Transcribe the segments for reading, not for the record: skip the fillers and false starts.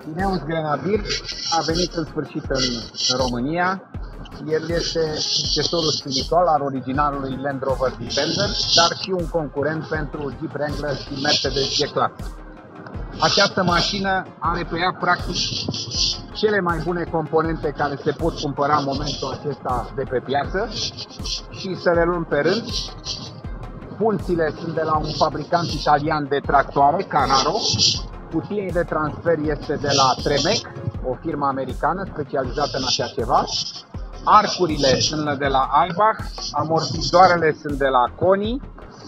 Ineos Grenadier a venit în sfârșit în România. El este succesorul spiritual al originalului Land Rover Defender, dar și un concurent pentru Jeep Wrangler și Mercedes G-Class. Această mașină are pe ea practic cele mai bune componente care se pot cumpăra în momentul acesta de pe piață și să le luăm pe rând. Punțile sunt de la un fabricant italian de tractoare, Carraro. Cutia de transfer este de la Tremec, o firmă americană specializată în așa ceva. Arcurile sunt de la Aibach, amortizoarele sunt de la Koni.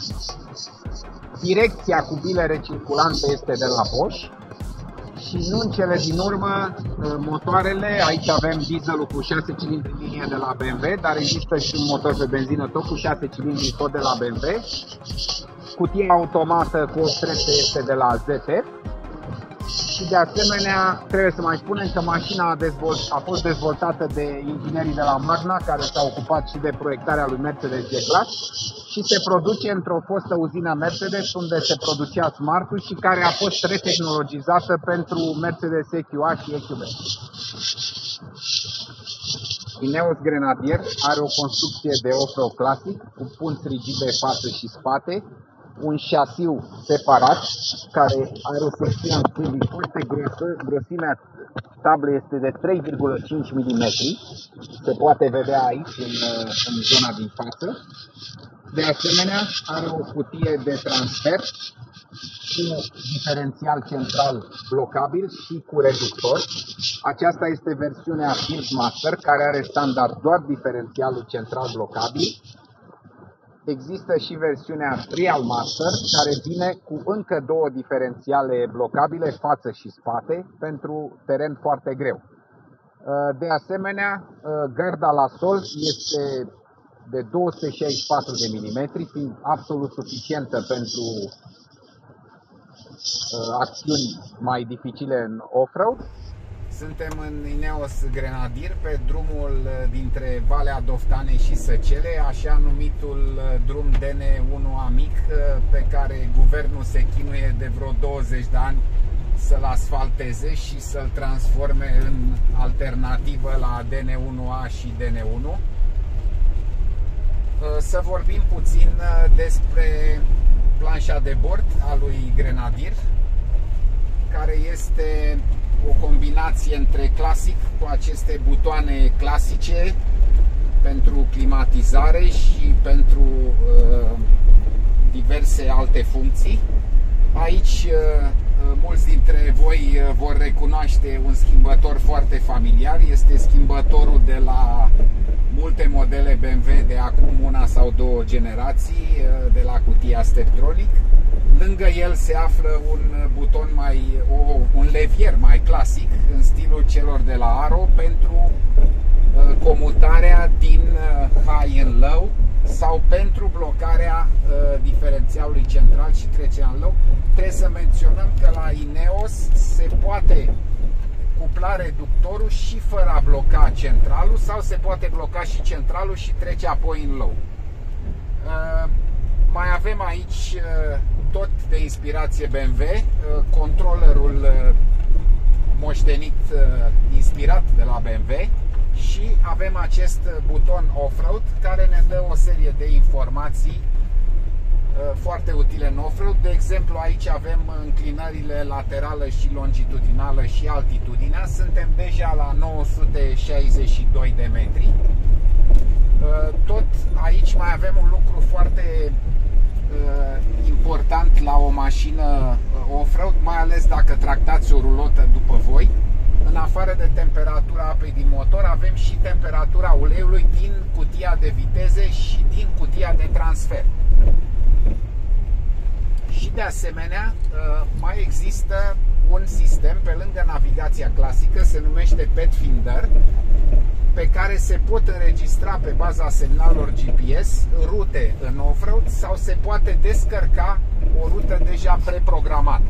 Direcția cu bile recirculante este de la Bosch. Și nu în cele din urmă, motoarele, aici avem dieselul cu 6 cilindri linie de la BMW, dar există și un motor pe benzină tot cu 6 cilindri tot de la BMW. Cutia automată cu 8 trepte este de la ZF. Și de asemenea, trebuie să mai spunem că mașina a fost dezvoltată de inginerii de la Magna, care s-au ocupat și de proiectarea lui Mercedes G-Class și se produce într-o fostă uzină Mercedes, unde se producea Smart-ul și care a fost retehnologizată pentru Mercedes EQA și EQB. Ineos Grenadier are o construcție de off-road clasic, cu punți rigide față și spate, un șasiu separat, care are o secțiune în stângii foarte grosă, grosimea tablei este de 3,5 mm, se poate vedea aici în zona din față. De asemenea, are o cutie de transfer cu diferențial central blocabil și cu reductor. Aceasta este versiunea Fieldmaster, care are standard doar diferențialul central blocabil. Există și versiunea Trial Master, care vine cu încă două diferențiale blocabile, față și spate, pentru teren foarte greu. De asemenea, garda la sol este de 264 de mm, fiind absolut suficientă pentru acțiuni mai dificile în off-road. Suntem în Ineos Grenadier, pe drumul dintre Valea Doftanei și Săcele, așa numitul drum DN1A mic, pe care guvernul se chinuie de vreo 20 de ani să-l asfalteze și să-l transforme în alternativă la DN1A și DN1. Să vorbim puțin despre planșa de bord a lui Grenadier, care este o combinație între clasic, cu aceste butoane clasice pentru climatizare și pentru diverse alte funcții. Aici mulți dintre voi vor recunoaște un schimbător foarte familiar. Este schimbătorul de la multe modele BMW de acum una sau două generații, de la cutia Steptronic. Lângă el se află un buton un levier mai clasic, în stilul celor de la Arrow, pentru comutarea din high în low sau pentru blocarea diferențialului central și trecerea în low. Trebuie să menționăm că la Ineos se poate cupla reductorul și fără a bloca centralul, sau se poate bloca și centralul și trece apoi în low. Mai avem aici tot de inspirație BMW, controllerul moștenit, inspirat de la BMW, și avem acest buton off-road care ne dă o serie de informații foarte utile în off-road. De exemplu, aici avem înclinările laterală și longitudinală și altitudinea. Suntem deja la 962 de metri. Tot aici mai avem un lucru foarte important la o mașină off-road, mai ales dacă tractați o rulotă după voi. În afară de temperatura apei din motor, avem și temperatura uleiului din cutia de viteze și din cutia de transfer. Și de asemenea, mai există un sistem pe lângă navigația clasică, se numește Pathfinder, pe care se pot înregistra pe baza semnalelor GPS rute în off-road sau se poate descărca o rută deja preprogramată.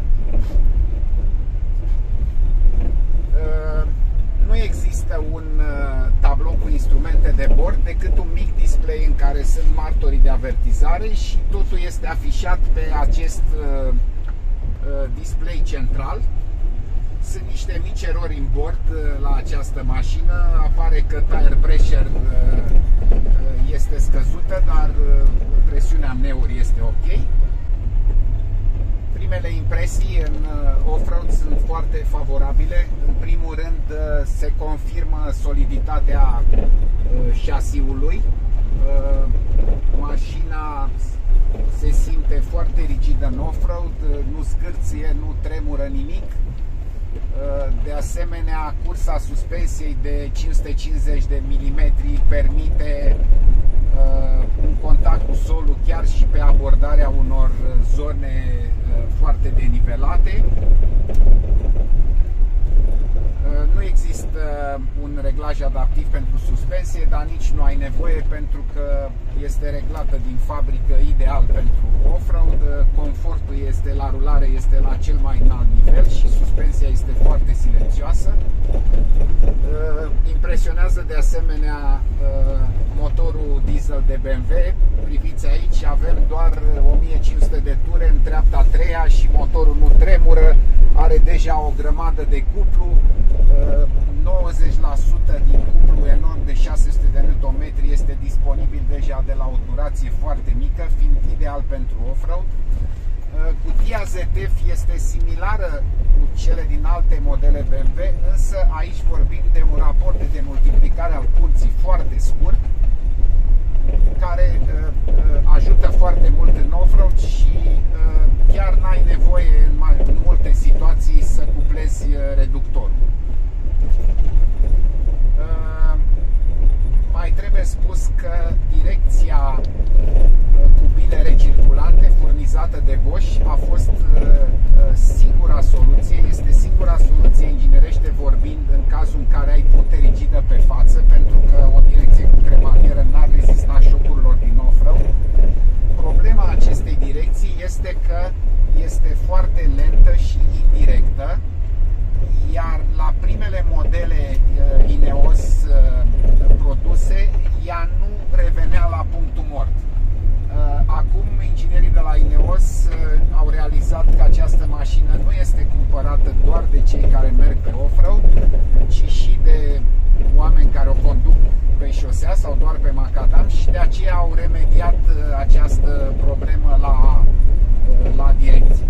Nu există un tablou cu instrumente de bord, decât un mic display în care sunt martorii de avertizare și totul este afișat pe acest display central. Sunt niște mici erori în bord la această mașină. Apare că tire pressure este scăzută, dar presiunea în neuri este ok. Primele impresii în off-road sunt foarte favorabile. În primul rând se confirmă soliditatea șasiului. Mașina se simte foarte rigidă în off-road, nu scârție, nu tremură nimic. De asemenea, cursa suspensiei de 550 de mm permite un contact cu solul chiar și pe abordarea unor zone foarte denivelate. Nu există un reglaj adaptiv pentru suspensie, dar nici nu ai nevoie, pentru că este reglată din fabrică ideal pentru off-road. Confortul este la rulare, este la cel mai înalt nivel și suspensia este foarte silențioasă. Impresionează de asemenea motorul diesel de BMW. Priviți aici, avem doar 1500 de ture în treapta a treia și motorul nu tremură, are deja o grămadă de cuplu. 90% din cuplu enorm de 600 de Nm este disponibil deja de la o durație foarte mică, fiind ideal pentru off-road. Cutia ZF este similară cu cele din alte modele BMW, însă aici vorbim de un raport de multiplicare al curții foarte scurt, care ajută foarte mult în off-road și chiar n-ai nevoie în multe situații să cuplezi reductorul. Mai trebuie spus că direcția cu bile recirculante furnizată de Bosch a fost singura soluție, este singura soluție inginerește vorbind în cazul în care ai pute rigidă pe față, pentru că o direcție cu cremalieră n-ar rezista șocurilor din off-road. Problema acestei direcții este că este foarte lentă și indirectă, iar la primele modele Ineos produse, ea nu revenea la punctul mort. Acum inginerii de la Ineos au realizat că această mașină nu este cumpărată doar de cei care merg pe off-road, ci și de oameni care o conduc pe șosea sau doar pe macadam, și de aceea au remediat această problemă la direcție.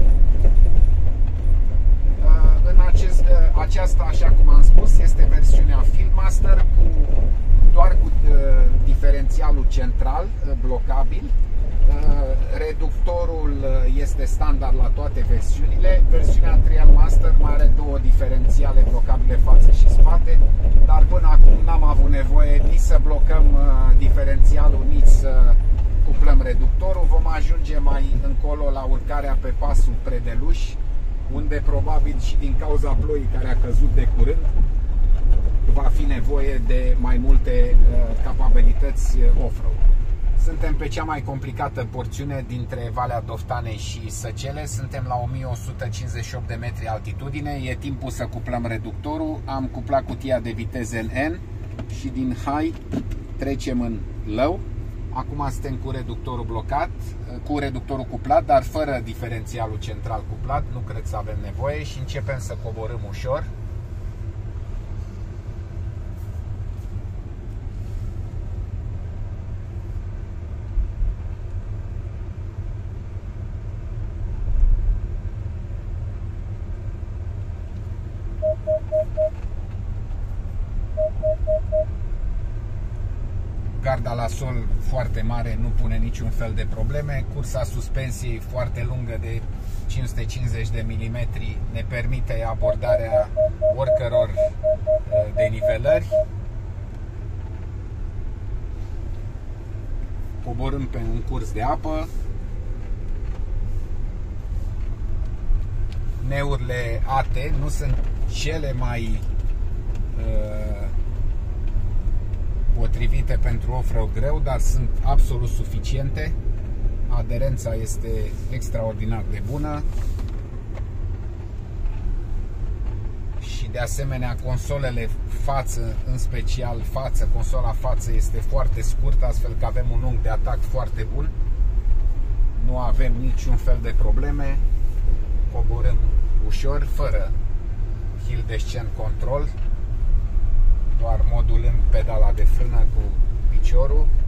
Aceasta, așa cum am spus, este versiunea Fieldmaster doar cu diferențialul central blocabil. Reductorul este standard la toate versiunile. Versiunea Trailmaster mai are două diferențiale blocabile față și spate, dar până acum n-am avut nevoie nici să blocăm diferențialul, nici să cuplăm reductorul. Vom ajunge mai încolo la urcarea pe pasul Predeluș, unde probabil și din cauza ploii care a căzut de curând va fi nevoie de mai multe capabilități off-road. Suntem pe cea mai complicată porțiune dintre Valea Doftanei și Săcele, suntem la 1158 de metri altitudine, e timpul să cuplăm reductorul. Am cuplat cutia de viteze în N și din high trecem în low. Acum suntem cu reductorul blocat, cu reductorul cuplat, dar fără diferențialul central cuplat, nu cred să avem nevoie, și începem să coborâm ușor. Garda la sol foarte mare, nu pune niciun fel de probleme. Cursa suspensiei foarte lungă de 550 de mm ne permite abordarea oricăror denivelări. Coborâm pe un curs de apă. Neurile AT nu sunt cele mai potrivite pentru off-road greu, dar sunt absolut suficiente. Aderența este extraordinar de bună și de asemenea consolele față, în special consola față este foarte scurtă, astfel că avem un unghi de atac foarte bun. Nu avem niciun fel de probleme. Coborâm ușor, fără hill descent control, doar modulând pedala de frână cu piciorul.